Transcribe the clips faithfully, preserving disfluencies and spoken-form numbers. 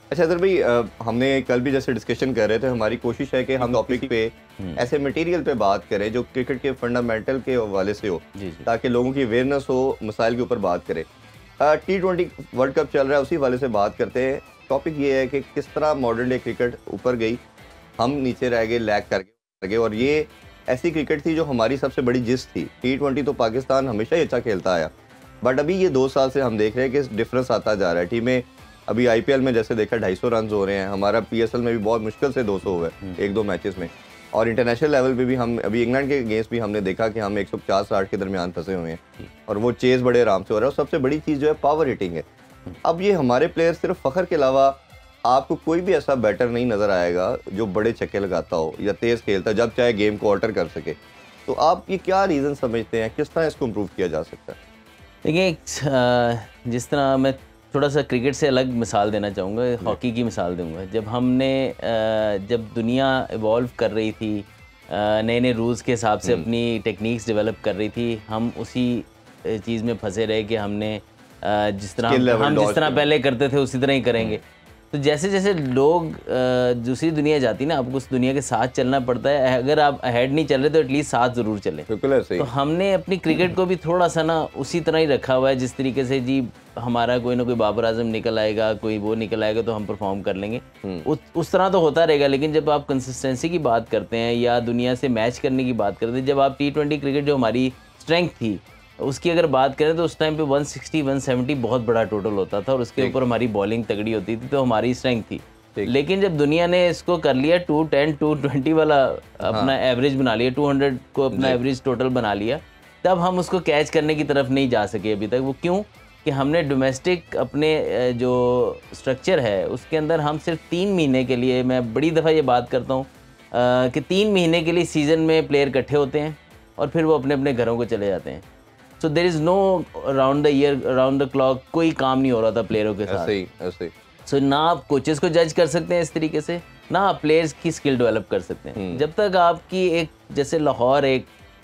अच्छा सर भाई, अ, हमने कल भी जैसे डिस्कशन कर रहे थे, हमारी कोशिश है कि हम टॉपिक पे ऐसे मटेरियल पे बात करें जो क्रिकेट के फंडामेंटल के हवाले से हो, जी जी ताकि लोगों की अवेयरनेस हो, मसाइल के ऊपर बात करें। टी ट्वेंटी वर्ल्ड कप चल रहा है, उसी हवाले से बात करते हैं। टॉपिक ये है कि किस तरह मॉडर्न डे क्रिकेट ऊपर गई, हम नीचे रह गए, लैग कर गए। और ये ऐसी क्रिकेट थी जो हमारी सबसे बड़ी जिस्त थी। टी ट्वेंटी तो पाकिस्तान हमेशा ही अच्छा खेलता आया, बट अभी ये दो साल से हम देख रहे हैं कि डिफरेंस आता जा रहा है। टीमें अभी आईपीएल में जैसे देखा ढाई सौ रन हो रहे हैं, हमारा पीएसएल में भी बहुत मुश्किल से दो सौ हुए एक दो मैचेस में। और इंटरनेशनल लेवल पे भी हम अभी इंग्लैंड के अगेंस्ट भी हमने देखा कि हम एक सौ पचास साठ के दरमियान फंसे हुए हैं, और वो चेज बड़े आराम से हो रहा है। और सबसे बड़ी चीज़ जो है पावर हिटिंग है। अब ये हमारे प्लेयर सिर्फ फ़खर के अलावा आपको कोई भी ऐसा बैटर नहीं नज़र आएगा जो बड़े छक्के लगाता हो या तेज़ खेलता, जब चाहे गेम को ऑल्टर कर सके। तो आप ये क्या रीज़न समझते हैं, किस तरह इसको इम्प्रूव किया जा सकता है? देखिए, एक, जिस तरह मैं थोड़ा सा क्रिकेट से अलग मिसाल देना चाहूँगा, हॉकी की मिसाल दूंगा। जब हमने जब दुनिया इवॉल्व कर रही थी, नए नए रूल्स के हिसाब से अपनी टेक्निक्स डेवलप कर रही थी, हम उसी चीज़ में फंसे रहे कि हमने जिस तरह हम, हम जिस तरह पहले करते थे उसी तरह ही करेंगे। तो जैसे जैसे लोग दूसरी दुनिया जाती ना, आपको उस दुनिया के साथ चलना पड़ता है। अगर आप अहेड नहीं चल रहे तो एटलीस्ट साथ ज़रूर चले। बिल्कुल ऐसे ही। तो हमने अपनी क्रिकेट को भी थोड़ा सा ना उसी तरह ही रखा हुआ है, जिस तरीके से जी हमारा कोई ना कोई बाबर आजम निकल आएगा, कोई वो निकल आएगा तो हम परफॉर्म कर लेंगे, उस उस तरह तो होता रहेगा। लेकिन जब आप कंसिस्टेंसी की बात करते हैं या दुनिया से मैच करने की बात करते हैं, जब आप टी ट्वेंटी क्रिकेट जो हमारी स्ट्रेंथ थी उसकी अगर बात करें तो उस टाइम पे एक सौ साठ एक सौ सत्तर बहुत बड़ा टोटल होता था, और उसके ऊपर हमारी बॉलिंग तगड़ी होती थी, तो हमारी स्ट्रेंथ थी। लेकिन जब दुनिया ने इसको कर लिया टू टेन टू ट्वेंटी वाला अपना हाँ। एवरेज बना लिया, टू हंड्रेड को अपना एवरेज टोटल बना लिया, तब हम उसको कैच करने की तरफ नहीं जा सके अभी तक। वो क्यों? कि हमने डोमेस्टिक अपने जो स्ट्रक्चर है उसके अंदर हम सिर्फ तीन महीने के लिए, मैं बड़ी दफ़ा ये बात करता हूँ कि तीन महीने के लिए सीज़न में प्लेयर इकट्ठे होते हैं और फिर वो अपने अपने घरों को चले जाते हैं। So there is no around the year, around the clock कोई काम नहीं हो रहा था प्लेयरों के साथ। ऐसे ही, ऐसे ही। सो so, ना आप कोचेस को जज कर सकते हैं इस तरीके से, ना आप प्लेयर्स की स्किल डेवलप कर सकते हैं। जब तक आपकी एक, जैसे लाहौर एक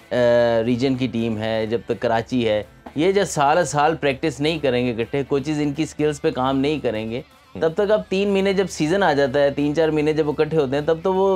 रीजन की टीम है, जब तक कराची है, ये जब साल साल प्रैक्टिस नहीं करेंगे इकट्ठे, कोचेज इनकी स्किल्स पे काम नहीं करेंगे, तब तक आप तीन महीने जब सीज़न आ जाता है, तीन चार महीने जब इकट्ठे होते हैं, तब तो वो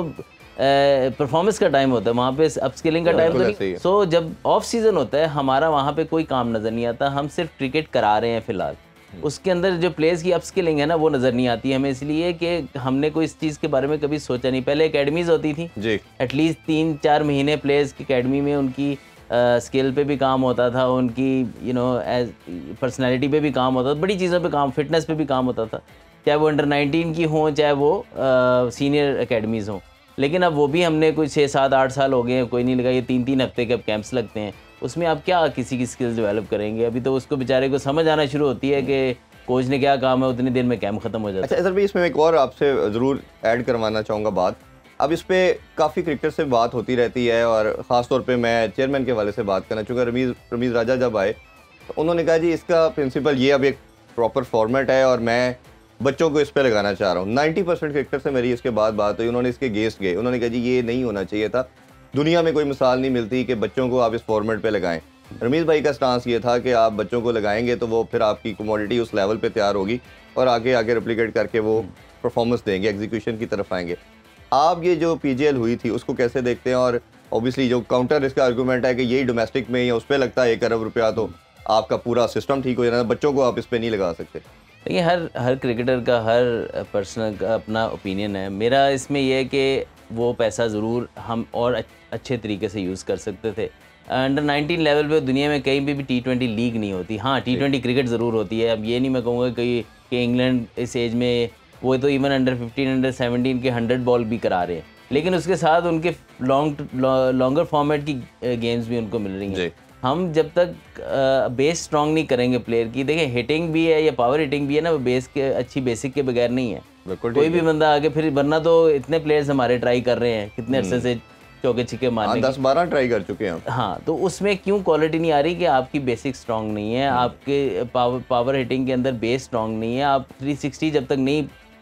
परफॉर्मेंस का टाइम होता है, वहाँ पे अपस्किलिंग का टाइम तो नहीं। सो so, जब ऑफ सीज़न होता है हमारा, वहाँ पे कोई काम नज़र नहीं आता, हम सिर्फ क्रिकेट करा रहे हैं फ़िलहाल। उसके अंदर जो प्लेयर्स की अपस्किलिंग है ना, वो नज़र नहीं आती हमें, इसलिए कि हमने कोई इस चीज़ के बारे में कभी सोचा नहीं। पहले एकेडमीज़ होती थी जी, एटलीस्ट तीन चार महीने प्लेयर्स की एकेडमी में उनकी स्किल पे भी काम होता था, उनकी यू नो एज पर्सनैलिटी पे भी काम होता था, बड़ी चीज़ों पे काम, फिटनेस पे भी काम होता था, चाहे वो अंडर नाइनटीन की हों, चाहे वो सीनियर एकेडमीज़ हों। लेकिन अब वो भी हमने कोई छः सात आठ साल हो गए हैं, कोई नहीं लगा, ये तीन तीन हफ्ते के अब कैंप्स लगते हैं, उसमें आप क्या किसी की स्किल्स डेवलप करेंगे? अभी तो उसको बेचारे को समझ आना शुरू होती है कि कोच ने क्या काम है, उतनी देर में कैंप खत्म हो जाता है। अच्छा सर भाई, इसमें एक और आपसे ज़रूर ऐड करवाना चाहूँगा बात। अब इस पे काफ़ी क्रिकेटर से बात होती रहती है, और ख़ास तौर पे मैं चेयरमैन के हवाले से बात करना चाहूँगा। रमीज़ रमीज़ राजा जब आए तो उन्होंने कहा जी इसका प्रिंसिपल ये अब एक प्रॉपर फॉर्मेट है और मैं बच्चों को इस पे लगाना चाह रहा हूँ। नाइन्टी परसेंट क्रिकेटर से मेरी इसके बाद बात हुई, उन्होंने इसके गेस्ट गए, उन्होंने कहा जी ये नहीं होना चाहिए था, दुनिया में कोई मिसाल नहीं मिलती कि बच्चों को आप इस फॉर्मेट पे लगाएं। रमीज़ भाई का स्टांस ये था कि आप बच्चों को लगाएंगे तो वो फिर आपकी कमोडिटी उस लेवल पे तैयार होगी और आगे आगे रेप्लिकेट करके वो परफॉर्मेंस देंगे, एग्जीक्यूशन की तरफ आएंगे। आप ये जो पीजीएल हुई थी उसको कैसे देखते हैं? और ऑब्वियसली जो काउंटर इसका आर्गूमेंट है कि यही डोमेस्टिक में या उस पर लगता है एक अरब रुपया तो आपका पूरा सिस्टम ठीक हो जाना, बच्चों को आप इस पर नहीं लगा सकते। देखिए, हर हर क्रिकेटर का, हर पर्सन का अपना ओपिनियन है। मेरा इसमें यह है कि वो पैसा ज़रूर हम और अच्छे तरीके से यूज़ कर सकते थे। अंडर नाइनटीन लेवल पे दुनिया में कहीं भी भी टी ट्वेंटी लीग नहीं होती। हाँ, टी ट्वेंटी क्रिकेट ज़रूर होती है। अब ये नहीं मैं कहूँगा कि कि इंग्लैंड इस एज में, वो तो even under fifteen under seventeen के हंड्रेड बॉल भी करा रहे हैं, लेकिन उसके साथ उनके लॉन्ग लॉन्गर फॉर्मेट की गेम्स भी उनको मिल रही हैं। हम जब तक बेस स्ट्रॉन्ग नहीं करेंगे प्लेयर की, देखिए हिटिंग भी है या पावर हिटिंग भी है ना, वो बेस के, अच्छी बेसिक के बगैर नहीं है। कोई भी बंदा आगे फिर, वरना तो इतने प्लेयर्स हमारे ट्राई कर रहे हैं कितने अरसे से चौके छिक्के मारने, दस बारह ट्राई कर चुके हैं। हाँ, तो उसमें क्यों क्वालिटी नहीं आ रही? कि आपकी बेसिक स्ट्रांग नहीं है, आपके पावर पावर हिटिंग के अंदर बेस स्ट्रांग नहीं है। आप थ्री सिक्सटी जब तक नहीं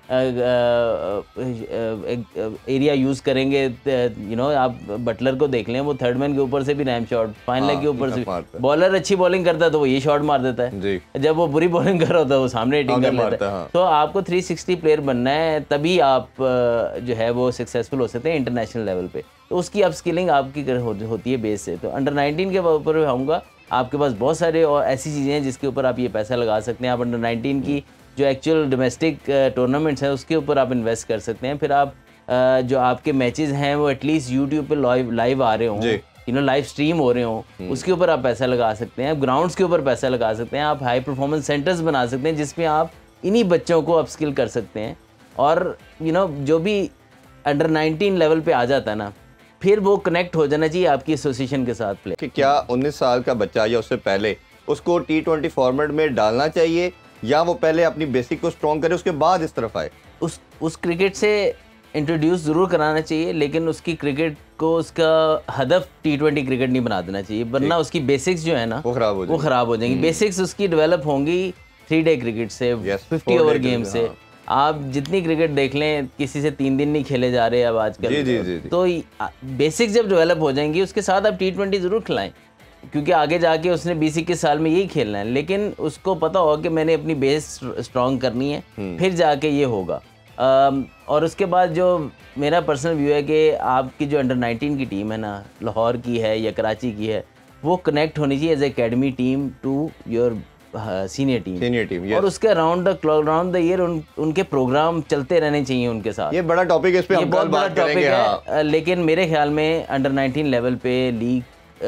एरिया यूज़ करेंगे, यू नो आप बटलर को देख लें, वो थर्ड मैन के ऊपर से भी रैम शॉट, फाइन लेग के ऊपर से, बॉलर अच्छी बॉलिंग करता है तो वो ये शॉट मार देता है जी। जब वो बुरी बॉलिंग कर रहा होता है वो सामने हिटिंग कर लेता है। हाँ। तो आपको थ्री सिक्सटी प्लेयर बनना है, तभी आप जो है वो सक्सेसफुल हो सकते हैं इंटरनेशनल लेवल पे। तो उसकी अप स्किलिंग आपकी होती है बेस से। तो अंडर नाइनटीन के ऊपर आऊँगा, आपके पास बहुत सारे और ऐसी चीज़ें हैं जिसके ऊपर आप ये पैसा लगा सकते हैं। आप अंडर नाइनटीन की जो एक्चुअल डोमेस्टिक टूर्नामेंट्स हैं उसके ऊपर आप इन्वेस्ट कर सकते हैं। फिर आप uh, जो आपके मैचेस हैं वो एटलीस्ट यूट्यूब पे लाइव लाइव आ रहे हों, यू नो लाइव स्ट्रीम हो रहे हों, उसके ऊपर आप पैसा लगा सकते हैं। आप ग्राउंड्स के ऊपर पैसा लगा सकते हैं। आप हाई परफॉर्मेंस सेंटर्स बना सकते हैं जिसमें आप इन्हीं बच्चों को अपस्किल कर सकते हैं। और यू नो जो भी अंडर नाइनटीन लेवल पे आ जाता है ना, फिर वो कनेक्ट हो जाना चाहिए आपकी एसोसिएशन के साथ प्ले। कि क्या उन्नीस साल का बच्चा या उससे पहले उसको टी ट्वेंटी फॉर्मेट में डालना चाहिए, या वो पहले अपनी बेसिक को स्ट्रॉन्ग करे उसके बाद इस तरफ आए? उस उस क्रिकेट से इंट्रोड्यूस ज़रूर कराना चाहिए, लेकिन उसकी क्रिकेट को उसका हदफ टी ट्वेंटी क्रिकेट नहीं बना देना चाहिए, वरना उसकी बेसिक्स जो है ना वो खराब हो वो खराब हो जाएंगी। बेसिक्स उसकी डेवलप होंगी थ्री डे क्रिकेट से, फिफ्टी ओवर गेम से। हाँ। आप जितनी क्रिकेट देख लें, किसी से तीन दिन नहीं खेले जा रहे अब आजकल। जी, जी, जी, जी। तो बेसिक्स जब डेवलप हो जाएंगी उसके साथ आप टी ट्वेंटी ज़रूर खिलाएं, क्योंकि आगे जाके उसने बीस इक्कीस साल में यही खेलना है। लेकिन उसको पता होगा कि मैंने अपनी बेस स्ट्रॉन्ग करनी है, फिर जाके ये होगा। आम, और उसके बाद जो मेरा पर्सनल व्यू है कि आपकी जो अंडर नाइनटीन की टीम है ना, लाहौर की है या कराची की है, वो कनेक्ट होनी चाहिए as academy team to your senior team senior team और उसके around the clock round the year उन, उनके प्रोग्राम चलते रहने चाहिए उनके साथ। ये बड़ा टॉपिक है, इस पे हम कल बात करेंगे। हाँ। लेकिन मेरे ख्याल में अंडर नाइनटीन लेवल पे लीग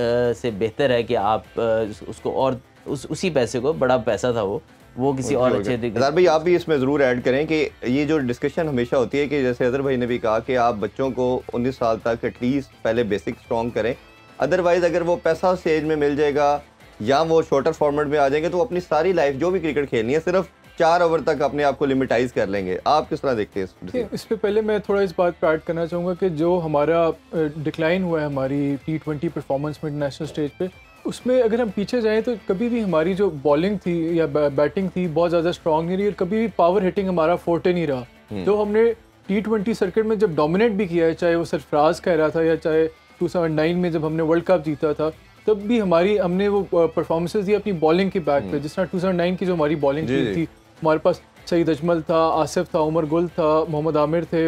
से बेहतर है कि आप उसको और उस उसी पैसे को, बड़ा पैसा था वो वो किसी और अच्छे तरीके। भाई आप भी इसमें ज़रूर ऐड करें कि ये जो डिस्कशन हमेशा होती है कि जैसे अदर भाई ने भी कहा कि आप बच्चों को उन्नीस साल तक एटलीस्ट पहले बेसिक स्ट्रॉन्ग करें, अदरवाइज अगर वो पैसा स्टेज में मिल जाएगा या वो शॉर्टर फॉर्मेट में आ जाएंगे तो अपनी सारी लाइफ जो भी क्रिकेट खेलनी है सिर्फ चार ओवर तक अपने आप को लिमिटाइज कर लेंगे। आप किस तरह देखते हैं इस पे? पहले मैं थोड़ा इस बात पर ऐड करना चाहूँगा कि जो हमारा डिक्लाइन हुआ है हमारी टी ट्वेंटी परफॉर्मेंस में इंटरनेशनल स्टेज पे, उसमें अगर हम पीछे जाएं तो कभी भी हमारी जो बॉलिंग थी या बैटिंग थी बहुत ज़्यादा स्ट्रॉन्ग नहीं रही और कभी भी पावर हिटिंग हमारा फोर्टे नहीं रहा। तो हमने टी ट्वेंटी सर्किट में जब डोमिनेट भी किया है, चाहे वो सरफराज कह रहा था या चाहे टू थाउजेंड नाइन में जब हमने वर्ल्ड कप जीता था, तब भी हमारी हमने वो परफॉर्मेंसेस दी अपनी बॉलिंग के बैक पे। जिस तरह टू थाउजेंड नाइन की जो हमारी बॉलिंग थी, हमारे पास सईद अजमल था, आसिफ था, उमर गुल था, मोहम्मद आमिर थे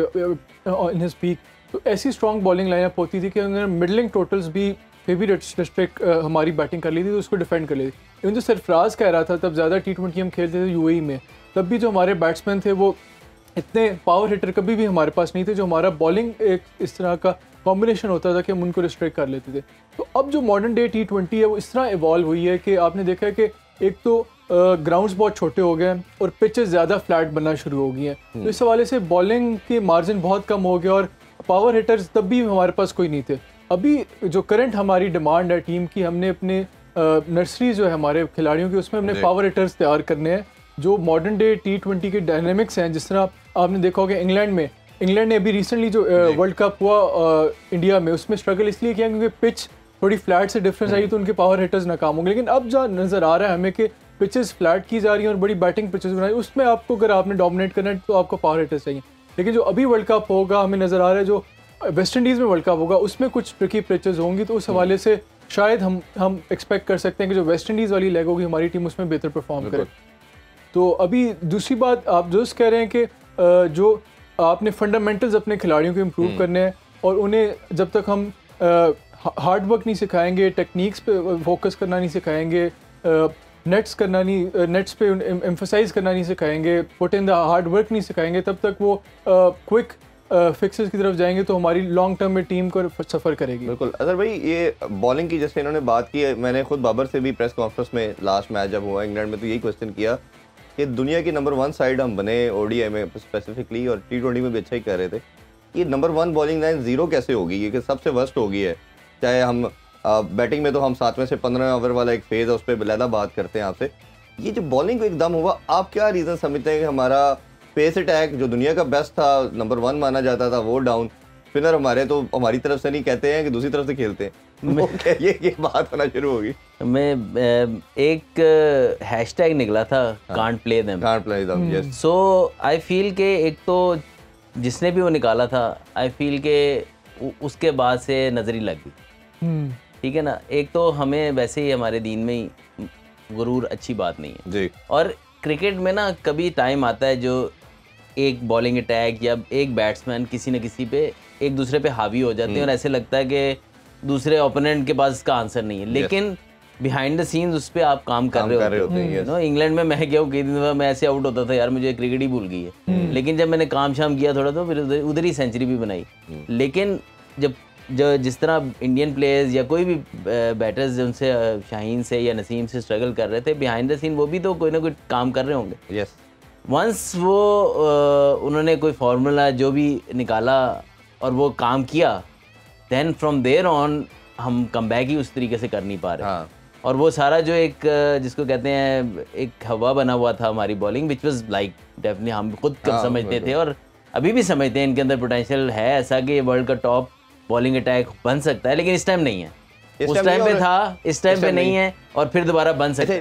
इन हिज पीक। तो ऐसी स्ट्रॉन्ग बॉलिंग लाइनअप होती थी कि अगर मिडलिंग टोटल्स भी फिर भी डिस्ट्रिक्ट हमारी बैटिंग कर ली थी तो उसको डिफेंड कर लेती। इवन जो सरफराज कह रहा था तब ज़्यादा टी ट्वेंटी हम खेलते थे यूएई में, तब भी जो हमारे बैट्समैन थे वो इतने पावर हिटर कभी भी हमारे पास नहीं थे। जो हमारा बॉलिंग एक इस तरह का कॉम्बिनेशन होता था कि हम उनको रिस्ट्रिक्ट कर लेते थे। तो अब जो मॉडर्न डे टी ट्वेंटी है वो इस तरह इवॉल्व हुई है कि आपने देखा है कि एक तो ग्राउंड्स बहुत छोटे हो गए और पिचेस ज़्यादा फ्लैट बनना शुरू हो गई हैं। तो इस हवाले से बॉलिंग के मार्जिन बहुत कम हो गए और पावर हिटर्स तब भी हमारे पास कोई नहीं थे। अभी जो करंट हमारी डिमांड है टीम की, हमने अपने नर्सरी जो है हमारे खिलाड़ियों की, उसमें हमने पावर हिटर्स तैयार करने हैं जो मॉडर्न डे टी ट्वेंटी के डायनेमिक्स हैं। जिस तरह आपने देखा होगा इंग्लैंड में इंग्लैंड ने अभी रिसेंटली जो वर्ल्ड कप हुआ आ, इंडिया में, उसमें स्ट्रगल इसलिए किया क्योंकि पिच थोड़ी फ्लैट से डिफरेंस आई तो उनके पावर हिटर्स नाकाम हो गए। लेकिन अब जो नज़र आ रहा है हमें कि पिचेस फ्लैट की जा रही हैं और बड़ी बैटिंग पिचेस बनाई, उसमें आपको अगर आपने डोमिनेट करना है तो आपको पावर हिटर्स चाहिए। लेकिन जो अभी वर्ल्ड कप होगा, हमें नज़र आ रहा है जो वेस्ट इंडीज़ में वर्ल्ड कप होगा उसमें कुछ ट्रिकी पिचेस होंगी, तो उस हवाले से शायद हम हम एक्सपेक्ट कर सकते हैं कि जो वेस्ट इंडीज़ वाली लेग होगी हमारी टीम उसमें बेहतर परफॉर्म करे। तो अभी दूसरी बात आप जो कह रहे हैं कि जो आपने फंडामेंटल्स अपने खिलाड़ियों को इम्प्रूव करने हैं और उन्हें जब तक हम हार्ड वर्क नहीं सिखाएंगे, टेक्निक्स पे फोकस करना नहीं सिखाएंगे, नेट्स करना नहीं नेट्स पे एम्फसाइज करना नहीं सिखाएंगे, put in the hard work नहीं सिखाएंगे, तब तक वो क्विक फिक्सेस की तरफ जाएंगे तो हमारी लॉन्ग टर्म में टीम को सफ़र करेगी। बिल्कुल। अदर भाई ये बॉलिंग की जैसे इन्होंने बात की है, मैंने खुद बाबर से भी प्रेस कॉन्फ्रेंस में लास्ट मैच जब हुआ इंग्लैंड में तो यही क्वेश्चन किया कि दुनिया की नंबर वन साइड हम बने ओडीआई में स्पेसिफिकली और टी ट्वेंटी में भी अच्छा ही कर रहे थे, ये number one bowling line zero कैसे होगी, ये कि सबसे वर्स्ट हो गई है। चाहे हम बैटिंग में तो हम सात में से पंद्रह ओवर वाला एक फेज़ है उस पर बलैदा बात करते हैं आपसे, ये जो बॉलिंग को एकदम हुआ, आप क्या रीज़न समझते हैं कि हमारा पेस अटैक जो दुनिया का बेस्ट था, नंबर वन माना जाता था, वो डाउन, स्पिनर हमारे तो हमारी तरफ से नहीं कहते हैं कि दूसरी तरफ से खेलते हैं, वो क्या ये ये बात होना शुरू होगी। मैं अ, एक हैशटैग निकला था can't play them can't play them, yes. So I feel के एक तो जिसने भी वो निकाला था, आई फील के उ- उसके बाद से नजरी लग गई, हम्म, ठीक है ना। एक तो हमें वैसे ही हमारे दीन में ही गुरूर अच्छी बात नहीं है, जी। और क्रिकेट में ना कभी टाइम आता है जो एक बॉलिंग अटैक या एक बैट्समैन किसी न किसी पे एक दूसरे पे हावी हो जाते हैं और ऐसे लगता है कि दूसरे ओपोनेंट के पास इसका आंसर नहीं है, लेकिन बिहाइंड द सीन्स उस पर आप काम कर काम रहे कर रहे होते होते हैं, हो yes। नो। इंग्लैंड में मैं गया हूँ कई दिन बाद, मैं ऐसे आउट होता था यार, मुझे क्रिकेट ही भूल गई है, लेकिन जब मैंने काम शाम किया थोड़ा तो फिर उधर उधर ही सेंचुरी भी बनाई। लेकिन जब जो जिस तरह इंडियन प्लेयर्स या कोई भी बैटर्स उनसे अ, शाहीन से या नसीम से स्ट्रगल कर रहे थे बिहाइंड द सीन, वो भी तो कोई ना कोई काम कर रहे होंगे। यस। वंस वो अ, उन्होंने कोई फार्मूला जो भी निकाला और वो काम किया, देन फ्रॉम देयर ऑन हम कम बैक ही उस तरीके से कर नहीं पा रहे। हाँ। और वो सारा जो एक अ, जिसको कहते हैं एक हवा बना हुआ था हमारी bowling, which was like definitely हम खुद कब हाँ, समझते बिल्कुल। थे और अभी भी समझते हैं इनके अंदर पोटेंशियल है ऐसा कि ये वर्ल्ड का टॉप बॉलिंग अटैक बन सकता है, लेकिन इस टाइम नहीं है। इस उस टाइम टाइम नहीं पे और- था, इस टाइम इस पे टाइम नहीं नहीं। है और फिर दोबारा बन सकता है।